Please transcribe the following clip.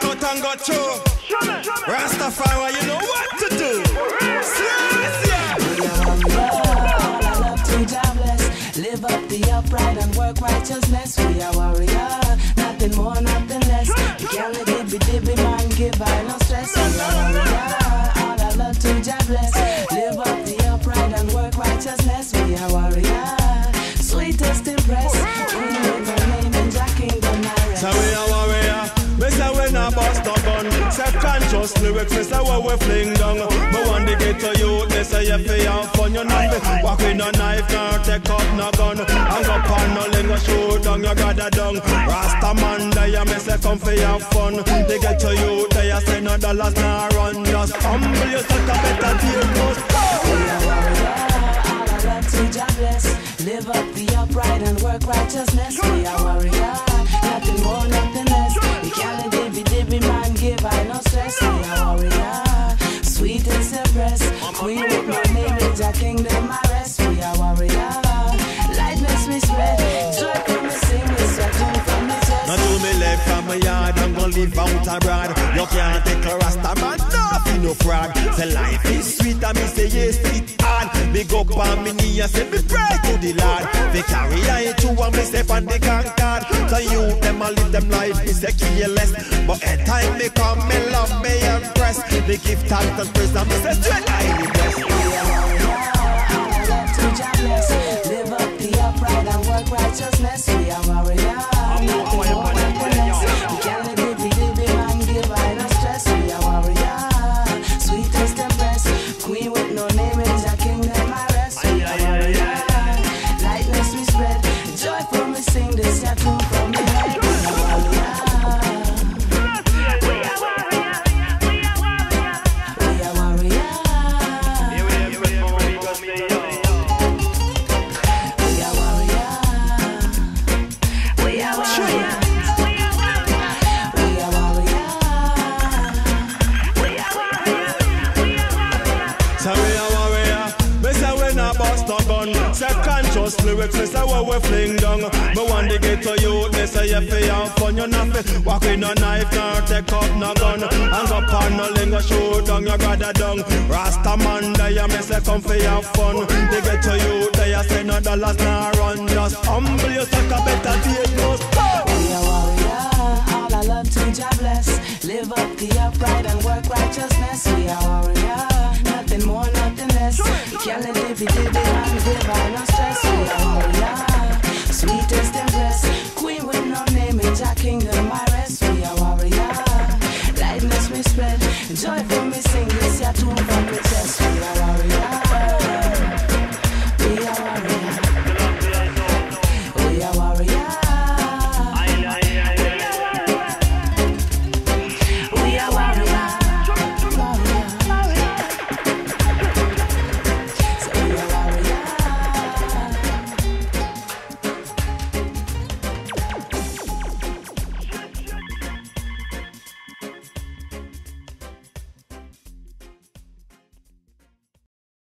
cut and go through. Rastafari, you know what to do. Live up the upright and work righteousness. We are warrior, nothing more, nothing less. We can't let dibby man give I no stress. We are warrior, all I love to Jah bless. Live up the upright and work righteousness. We are warrior, sweetest impress. We live our name in Jah kingdom. So we are warrior, we say we not bust no gun. Self-conscious lyrics, we say what we fling down. But when they get to you, they say you feel have fun. You know me, walk with no knife, nor take up no gun. Hang up on no lingo, shoot down, you got a dung. Rasta man, they me say come for have fun. They get to you, they say no dollars, nor run. Just humble yourself, a better deal must go. We are warrior, all I love to Jah bless. Live up the upright and work righteousness. We are warrior, nothing more, nothing less. We can't let dibby man give I no stress. We are warrior, sweetest empress. Queen with no name in Jah kingdom I rest. We are warrior, lightness we spread. Joy from the sing, we sweat from the chest. Now to me left from my yard, I'm gonna live out abroad. You can't take a Rasta man, nothing no fraud. Say life is sweet and me say yes, it hard. Big up on me knee and say me pray to the Lord. They carry I to and me step on the concord. So you them a live them life, me say careless. But at time me come, me love me impress. They give thanks and praise and me say straight highly blessed. We are warrior, all I love to Jah bless. Live up the upright and work righteousness. We are warrior, nothing more, nothing less. We can't let dibby man give I no stress. We are warrior, sweetest empress. Queen with no name in Jah kingdom I rest. We are warrior, lightness we spread. Joy from me sing this ya tune from me head. We are warrior. We are warrior. We are warrior. We are warrior. We are warrior. We are warrior. So we are warrior, we say we not bust no gun. Self-conscious lyrics, we say what we fling down. But when they get to you, they say you feel have fun. You not fi walk with no knife, nor take up no gun. Hang up on no lingo, shoot down, you got a dung. Rasta man, they me say come for have fun. They get to you, they say no dollars, nor run. Just humble yourself, a better day must go. We are warrior, all I love to Jah bless. Live up the upright and work righteousness. We are warrior, nothing more, nothing less. We can't let dibby man give I no stress. We are warrior, sweetest empress. Queen with no name in Jah kingdom I rest. We are warrior, lightness we spread. Joy for me sing this ya tune from me